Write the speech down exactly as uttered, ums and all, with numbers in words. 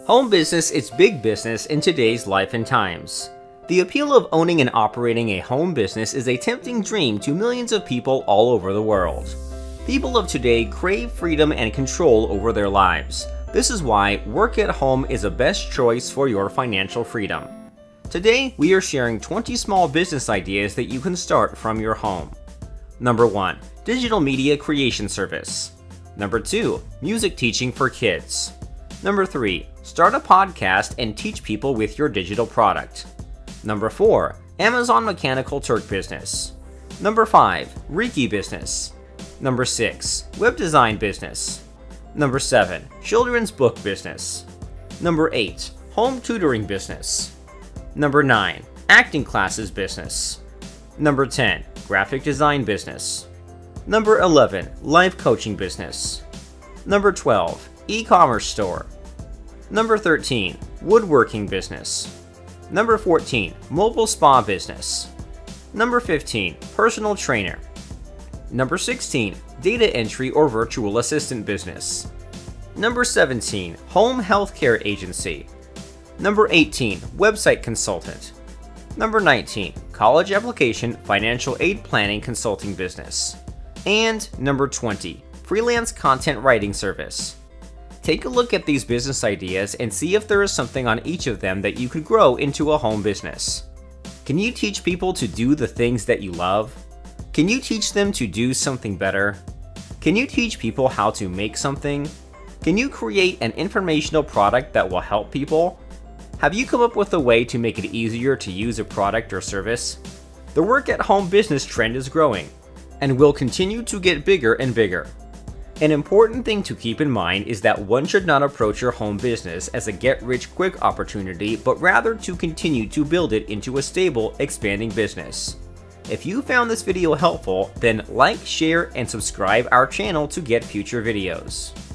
Home business is big business in today's life and times. The appeal of owning and operating a home business is a tempting dream to millions of people all over the world. People of today crave freedom and control over their lives. This is why work at home is a best choice for your financial freedom. Today, we are sharing twenty small business ideas that you can start from your home. Number one. Digital media creation service. Number two. Music teaching for kids. Number three. Start a podcast and teach people with your digital product. Number four. Amazon Mechanical Turk business. Number five. Reiki business. Number six. Web design business. Number seven. Children's book business. Number eight. Home tutoring business. Number nine. Acting classes business. Number ten. Graphic design business. Number eleven. Life coaching business. Number twelve. E-commerce store. Number thirteen. Woodworking business. Number fourteen. Mobile spa business. Number fifteen. Personal trainer. Number sixteen. Data entry or virtual assistant business. Number seventeen. Home healthcare agency. Number eighteen. Website consultant. Number nineteen. College application financial aid planning consulting business. And number twenty. Freelance content writing service. Take a look at these business ideas and see if there is something on each of them that you could grow into a home business. Can you teach people to do the things that you love? Can you teach them to do something better? Can you teach people how to make something? Can you create an informational product that will help people? Have you come up with a way to make it easier to use a product or service? The work-at-home business trend is growing, and will continue to get bigger and bigger. An important thing to keep in mind is that one should not approach your home business as a get-rich-quick opportunity, but rather to continue to build it into a stable, expanding business. If you found this video helpful, then like, share, and subscribe our channel to get future videos.